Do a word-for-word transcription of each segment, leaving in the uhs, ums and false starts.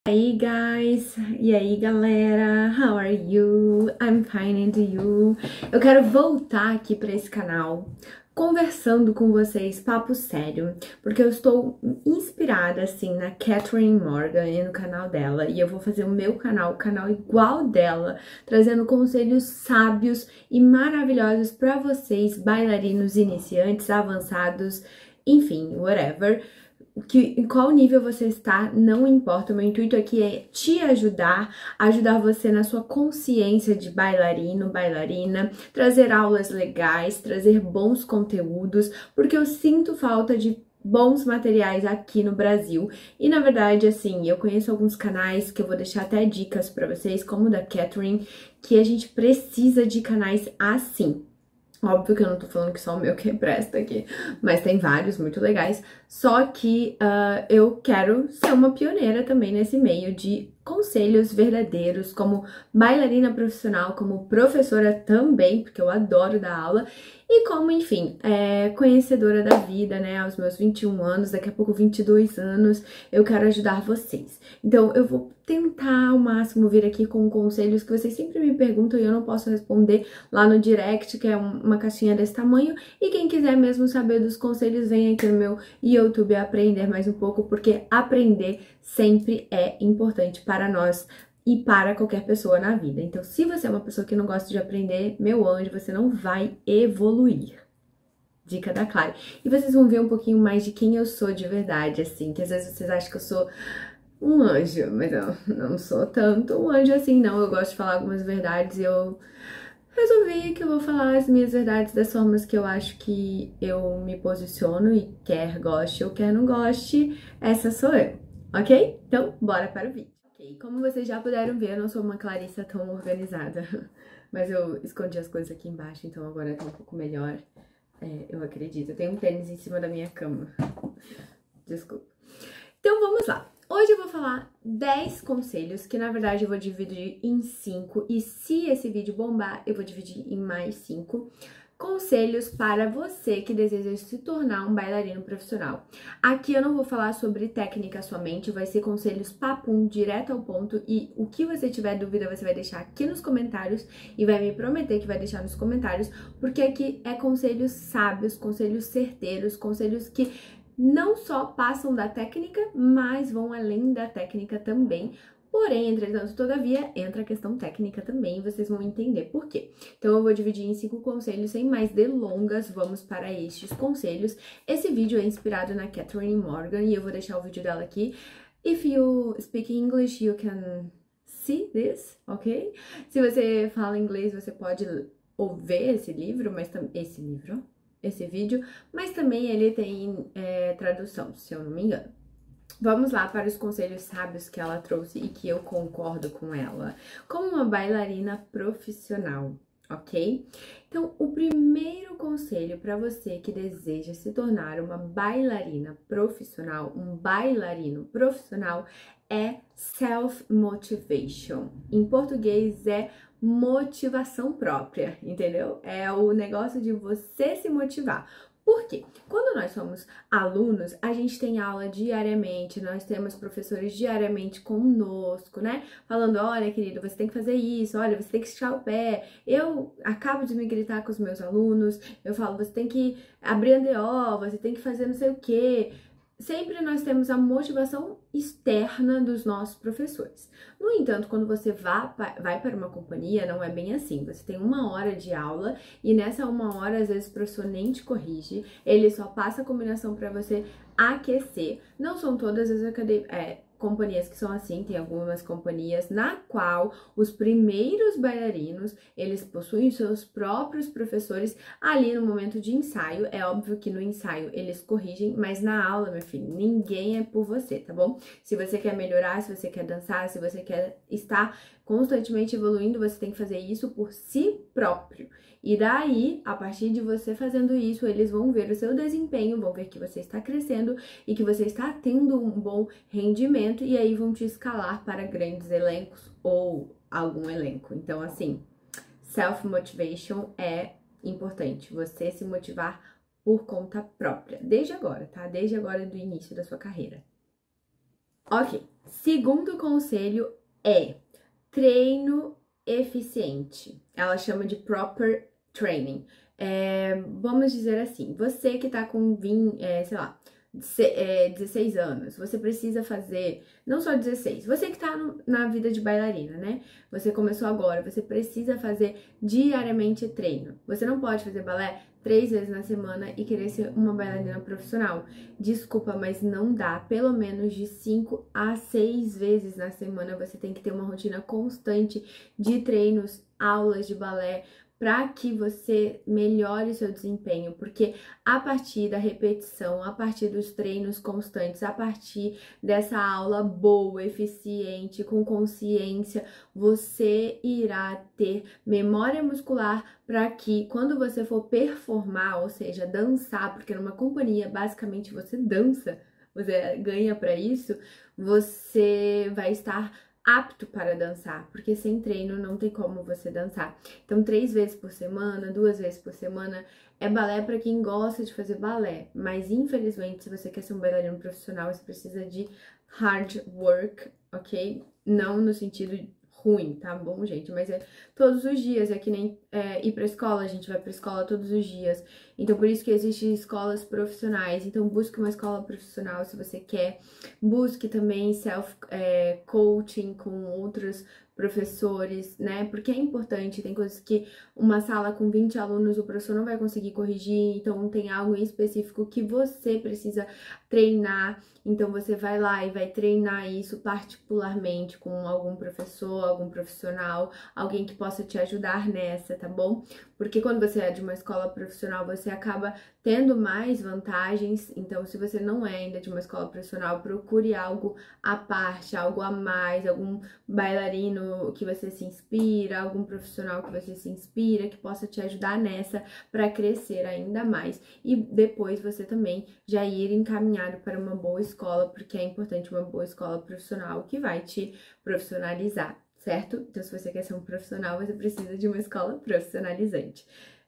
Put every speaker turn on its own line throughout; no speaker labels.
E aí, guys? E aí, galera? How are you? I'm fine, and you? Eu quero voltar aqui para esse canal conversando com vocês, papo sério, porque eu estou inspirada, assim, na Catherine Morgan e no canal dela, e eu vou fazer o meu canal, o canal igual dela, trazendo conselhos sábios e maravilhosos para vocês, bailarinos iniciantes, avançados, enfim, whatever. Que, em qual nível você está, não importa. O meu intuito aqui é te ajudar, ajudar você na sua consciência de bailarino, bailarina, trazer aulas legais, trazer bons conteúdos, porque eu sinto falta de bons materiais aqui no Brasil. E na verdade, assim, eu conheço alguns canais que eu vou deixar até dicas para vocês, como o da Catherine, que a gente precisa de canais assim. Óbvio que eu não tô falando que só o meu que presta aqui, mas tem vários muito legais. Só que uh, eu quero ser uma pioneira também nesse meio de conselhos verdadeiros, como bailarina profissional, como professora também, porque eu adoro dar aula, e como, enfim, é, conhecedora da vida, né, aos meus vinte e um anos, daqui a pouco vinte e dois anos, eu quero ajudar vocês. Então, eu vou tentar ao máximo vir aqui com conselhos que vocês sempre me perguntam e eu não posso responder lá no direct, que é uma caixinha desse tamanho, e quem quiser mesmo saber dos conselhos, vem aqui no meu YouTube aprender mais um pouco, porque aprender sempre é importante para nós e para qualquer pessoa na vida. Então, se você é uma pessoa que não gosta de aprender, meu anjo, você não vai evoluir. Dica da Clara. E vocês vão ver um pouquinho mais de quem eu sou de verdade, assim, que às vezes vocês acham que eu sou um anjo, mas eu não sou tanto um anjo assim, não. Eu gosto de falar algumas verdades e eu resolvi que eu vou falar as minhas verdades das formas que eu acho que eu me posiciono e quer goste ou quer não goste, essa sou eu, ok? Então, bora para o vídeo. Ok, como vocês já puderam ver, eu não sou uma Clarissa tão organizada, mas eu escondi as coisas aqui embaixo, então agora tá um pouco melhor, é, eu acredito. Eu tenho um tênis em cima da minha cama, desculpa. Então, vamos lá. Hoje eu vou falar dez conselhos, que na verdade eu vou dividir em cinco, e se esse vídeo bombar, eu vou dividir em mais cinco conselhos para você que deseja se tornar um bailarino profissional. Aqui eu não vou falar sobre técnica somente, vai ser conselhos papum, direto ao ponto, e o que você tiver dúvida você vai deixar aqui nos comentários e vai me prometer que vai deixar nos comentários, porque aqui é conselhos sábios, conselhos certeiros, conselhos que não só passam da técnica, mas vão além da técnica também. Porém, entretanto, todavia, entra a questão técnica também, e vocês vão entender por quê. Então, eu vou dividir em cinco conselhos, sem mais delongas, vamos para estes conselhos. Esse vídeo é inspirado na Catherine Morgan, e eu vou deixar o vídeo dela aqui. If you speak English, you can see this, ok? Se você fala inglês, você pode ouvir esse livro, mas também... Esse livro... esse vídeo, mas também ele tem é, tradução, se eu não me engano. Vamos lá para os conselhos sábios que ela trouxe e que eu concordo com ela, como uma bailarina profissional, ok? Então, o primeiro conselho para você que deseja se tornar uma bailarina profissional, um bailarino profissional, é self-motivation. Em português é motivação própria, entendeu? É o negócio de você se motivar. Por quê? Quando nós somos alunos, a gente tem aula diariamente, nós temos professores diariamente conosco, né? Falando, olha, querido, você tem que fazer isso, olha, você tem que esticar o pé. Eu acabo de me gritar com os meus alunos, eu falo, você tem que abrir a D O, você tem que fazer não sei o quê. Sempre nós temos a motivação externa dos nossos professores. No entanto, quando você vá, vai para uma companhia, não é bem assim. Você tem uma hora de aula e nessa uma hora, às vezes, o professor nem te corrige. Ele só passa a combinação para você aquecer. Não são todas as academias... É, companhias que são assim, tem algumas companhias na qual os primeiros bailarinos, eles possuem seus próprios professores ali no momento de ensaio. É óbvio que no ensaio eles corrigem, mas na aula, meu filho, ninguém é por você, tá bom? Se você quer melhorar, se você quer dançar, se você quer estar constantemente evoluindo, você tem que fazer isso por si próprio. E daí, a partir de você fazendo isso, eles vão ver o seu desempenho, vão ver que você está crescendo e que você está tendo um bom rendimento, e aí vão te escalar para grandes elencos ou algum elenco. Então, assim, self-motivation é importante, você se motivar por conta própria, desde agora, tá? Desde agora do início da sua carreira. Ok, Segundo conselho é treino eficiente. Ela chama de proper training. É, vamos dizer assim, você que tá com vinte, é, sei lá, dezesseis anos, você precisa fazer, não só dezesseis, você que tá no, na vida de bailarina, né? Você começou agora, você precisa fazer diariamente treino. Você não pode fazer balé três vezes na semana e querer ser uma bailarina profissional. Desculpa, mas não dá. Pelo menos de cinco a seis vezes na semana você tem que ter uma rotina constante de treinos, aulas de balé, para que você melhore o seu desempenho, porque a partir da repetição, a partir dos treinos constantes, a partir dessa aula boa, eficiente, com consciência, você irá ter memória muscular para que quando você for performar, ou seja, dançar, porque numa companhia basicamente você dança, você ganha para isso, você vai estar apto para dançar, porque sem treino não tem como você dançar. Então, três vezes por semana, duas vezes por semana, é balé para quem gosta de fazer balé, mas infelizmente, se você quer ser um bailarino profissional, você precisa de hard work, ok? Não no sentido ruim, tá bom, gente? Mas é todos os dias, é que nem é, ir pra escola, a gente vai pra escola todos os dias. Então, por isso que existem escolas profissionais. Então, busque uma escola profissional se você quer. Busque também self-coaching é, com outros professores, né? Porque é importante, tem coisas que uma sala com vinte alunos o professor não vai conseguir corrigir, então tem algo em específico que você precisa treinar, então você vai lá e vai treinar isso particularmente com algum professor, algum profissional, alguém que possa te ajudar nessa, tá bom? Porque quando você é de uma escola profissional, você acaba tendo mais vantagens, então se você não é ainda de uma escola profissional, procure algo à parte, algo a mais, algum bailarino que você se inspira, algum profissional que você se inspira, que possa te ajudar nessa para crescer ainda mais e depois você também já ir encaminhado para uma boa escola, porque é importante uma boa escola profissional que vai te profissionalizar, certo? Então, se você quer ser um profissional, você precisa de uma escola profissionalizante.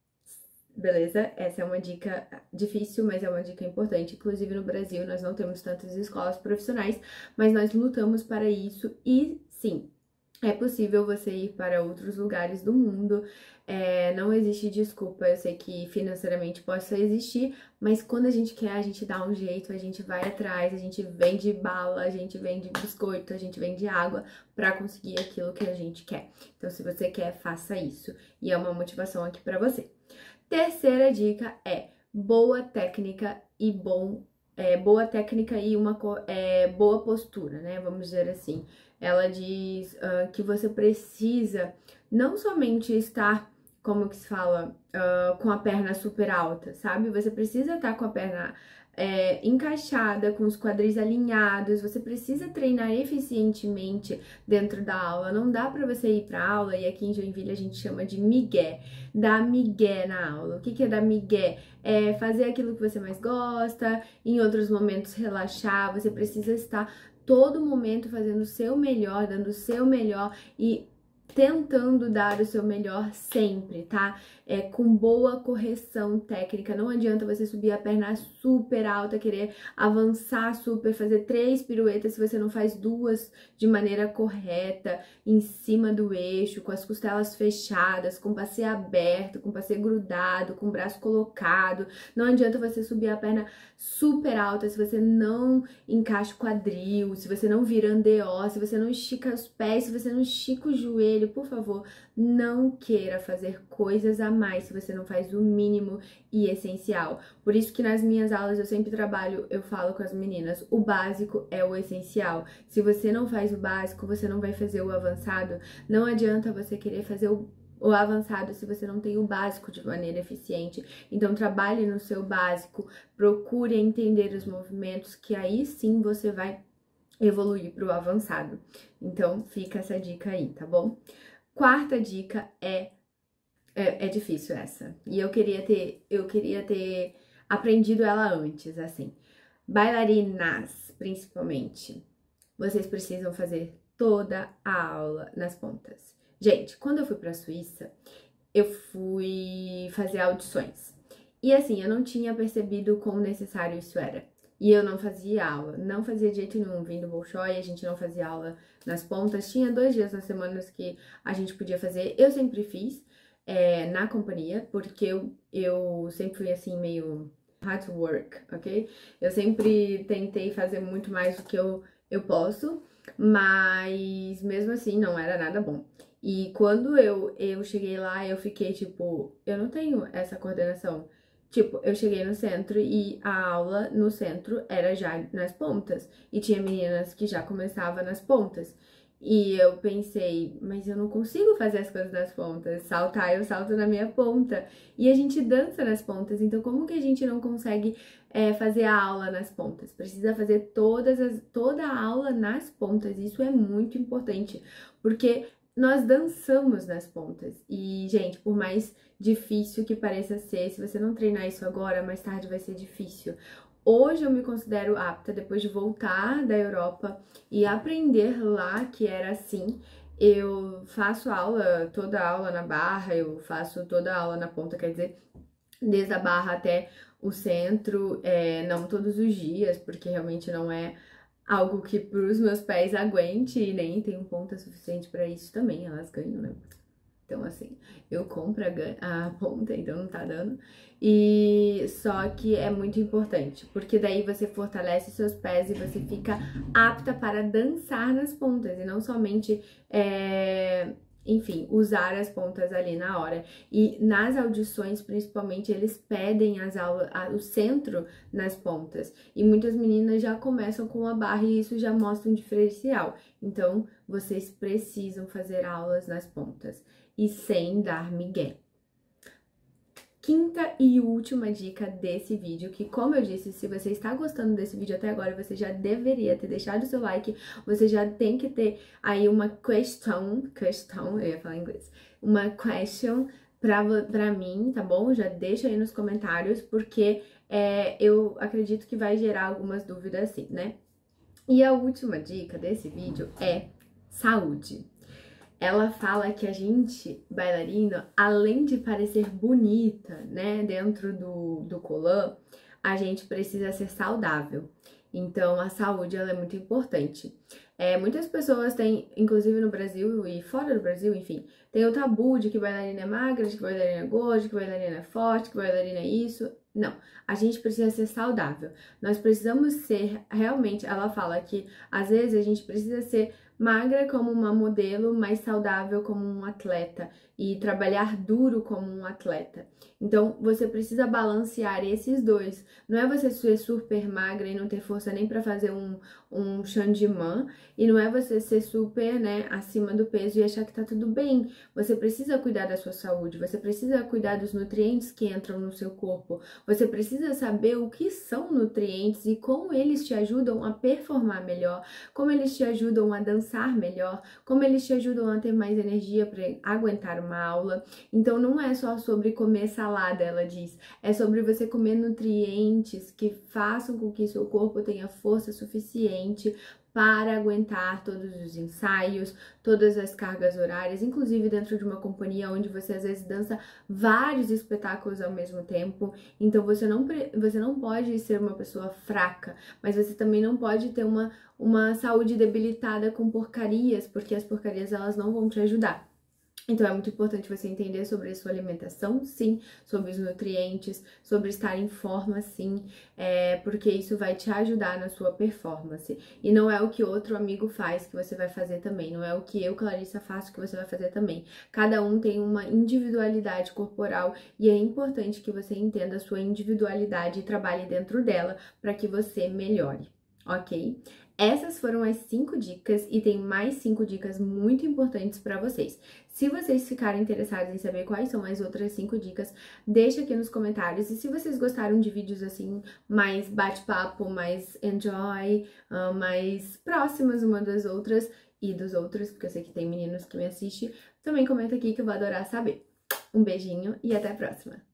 Beleza? Essa é uma dica difícil, mas é uma dica importante. Inclusive, no Brasil, nós não temos tantas escolas profissionais, mas nós lutamos para isso e, sim, é possível você ir para outros lugares do mundo, é, não existe desculpa. Eu sei que financeiramente possa existir, mas quando a gente quer, a gente dá um jeito, a gente vai atrás, a gente vende bala, a gente vende biscoito, a gente vende água para conseguir aquilo que a gente quer. Então, se você quer, faça isso. E é uma motivação aqui para você. Terceira dica é boa técnica e bom, é, boa técnica e uma é, boa postura, né? Vamos dizer assim. Ela diz uh, que você precisa não somente estar, como que se fala, uh, com a perna super alta, sabe? Você precisa estar com a perna é, encaixada, com os quadris alinhados, você precisa treinar eficientemente dentro da aula. Não dá pra você ir pra aula, e aqui em Joinville a gente chama de migué, dar migué na aula. O que que é dar migué? É fazer aquilo que você mais gosta, em outros momentos relaxar, você precisa estar todo momento fazendo o seu melhor, dando o seu melhor e tentando dar o seu melhor sempre, tá? É, com boa correção técnica. Não adianta você subir a perna super alta, querer avançar super, fazer três piruetas se você não faz duas de maneira correta, em cima do eixo, com as costelas fechadas, com o passe aberto, com o passe grudado, com o braço colocado. Não adianta você subir a perna super alta se você não encaixa o quadril, se você não vira andeó, se você não estica os pés, se você não estica o joelho. Por favor, não queira fazer coisas a mais se você não faz o mínimo e essencial. Por isso que nas minhas aulas eu sempre trabalho, eu falo com as meninas, o básico é o essencial. Se você não faz o básico, você não vai fazer o avançado. Não adianta você querer fazer o o avançado se você não tem o básico de maneira eficiente. Então, trabalhe no seu básico, procure entender os movimentos, que aí sim você vai evoluir para o avançado. Então, fica essa dica aí, tá bom? Quarta dica é, é é difícil essa. E eu queria ter eu queria ter aprendido ela antes, assim. Bailarinas, principalmente, vocês precisam fazer toda a aula nas pontas. Gente, quando eu fui pra Suíça, eu fui fazer audições. E assim, eu não tinha percebido quão necessário isso era. e eu não fazia aula, não fazia de jeito nenhum, vim do Bolshoi, a gente não fazia aula nas pontas, tinha dois dias nas semanas que a gente podia fazer, eu sempre fiz é, na companhia, porque eu, eu sempre fui assim meio hard work, ok? Eu sempre tentei fazer muito mais do que eu, eu posso, mas mesmo assim não era nada bom. E quando eu, eu cheguei lá, eu fiquei tipo, eu não tenho essa coordenação. Tipo, eu cheguei no centro e a aula no centro era já nas pontas. E tinha meninas que já começavam nas pontas. E eu pensei, mas eu não consigo fazer as coisas nas pontas. Saltar, eu salto na minha ponta. E a gente dança nas pontas. Então, como que a gente não consegue é, fazer a aula nas pontas? Precisa fazer todas as, toda a aula nas pontas. Isso é muito importante. Porque nós dançamos nas pontas. E, gente, por mais difícil que pareça ser, se você não treinar isso agora, mais tarde vai ser difícil. Hoje eu me considero apta, depois de voltar da Europa e aprender lá que era assim. Eu faço aula, toda aula na barra, eu faço toda aula na ponta, quer dizer, desde a barra até o centro, é, não todos os dias, porque realmente não é algo que para os meus pés aguente e nem tenho ponta suficiente para isso também, elas ganham, né? Então, assim, eu compro a, a ponta, então não tá dando. E só que é muito importante, porque daí você fortalece seus pés e você fica apta para dançar nas pontas e não somente, é, enfim, usar as pontas ali na hora. E nas audições, principalmente, eles pedem as aulas, o centro nas pontas. E muitas meninas já começam com a barra e isso já mostra um diferencial. Então, vocês precisam fazer aulas nas pontas e sem dar migué. Quinta e última dica desse vídeo, que como eu disse, se você está gostando desse vídeo até agora, você já deveria ter deixado o seu like, você já tem que ter aí uma question, question, eu ia falar em inglês, uma question pra, pra mim, tá bom? Já deixa aí nos comentários, porque é, eu acredito que vai gerar algumas dúvidas assim, né? E a última dica desse vídeo é saúde. Ela fala que a gente, bailarina, além de parecer bonita, né, dentro do, do colã, a gente precisa ser saudável. Então, a saúde, ela é muito importante. É, muitas pessoas têm, inclusive no Brasil e fora do Brasil, enfim, tem o tabu de que bailarina é magra, de que bailarina é gorda, de que bailarina é forte, que bailarina é isso. Não, a gente precisa ser saudável. Nós precisamos ser, realmente, ela fala que às vezes a gente precisa ser magra como uma modelo, mas saudável como um atleta e trabalhar duro como um atleta. Então, você precisa balancear esses dois. Não é você ser super magra e não ter força nem para fazer um, um chandiman, e não é você ser super, né, acima do peso e achar que tá tudo bem. Você precisa cuidar da sua saúde, você precisa cuidar dos nutrientes que entram no seu corpo, você precisa saber o que são nutrientes e como eles te ajudam a performar melhor, como eles te ajudam a dançar melhor, como eles te ajudam a ter mais energia para aguentar uma aula. Então não é só sobre comer salada, ela diz, é sobre você comer nutrientes que façam com que seu corpo tenha força suficiente para aguentar todos os ensaios, todas as cargas horárias, inclusive dentro de uma companhia onde você às vezes dança vários espetáculos ao mesmo tempo. Então você não, você não pode ser uma pessoa fraca, mas você também não pode ter uma, uma saúde debilitada com porcarias, porque as porcarias elas não vão te ajudar. Então, é muito importante você entender sobre a sua alimentação, sim, sobre os nutrientes, sobre estar em forma, sim, é, porque isso vai te ajudar na sua performance. E não é o que outro amigo faz que você vai fazer também, não é o que eu, Clarissa, faço que você vai fazer também. Cada um tem uma individualidade corporal e é importante que você entenda a sua individualidade e trabalhe dentro dela para que você melhore, ok? Essas foram as cinco dicas e tem mais cinco dicas muito importantes para vocês. Se vocês ficarem interessados em saber quais são as outras cinco dicas, deixa aqui nos comentários. E se vocês gostaram de vídeos assim, mais bate-papo, mais enjoy, uh, mais próximas uma das outras e dos outros, porque eu sei que tem meninos que me assistem, também comenta aqui que eu vou adorar saber. Um beijinho e até a próxima!